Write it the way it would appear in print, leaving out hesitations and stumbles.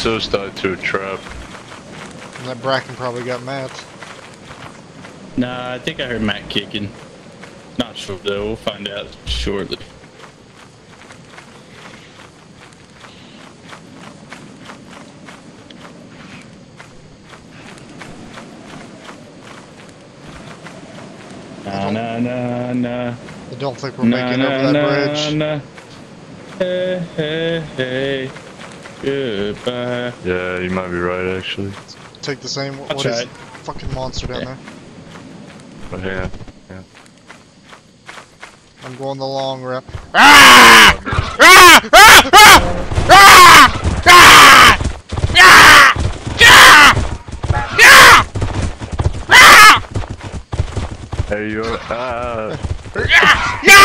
Sos died to a trap. And that Bracken probably got Matt. Nah, I think I heard Matt kicking. Not sure though, we'll find out shortly. Nah, nah, nah, nah. I don't think we're making it over that bridge. Nah. Hey, hey, hey. Goodbye. Yeah, you might be right actually. Take the same. I'll What try is it. fucking monster down there? But yeah. I'm going the long route. Ah! Ah! Ah! Ah! Ah! Ah! Ah! Ah! Ah! Hey, you. Yeah! Yeah!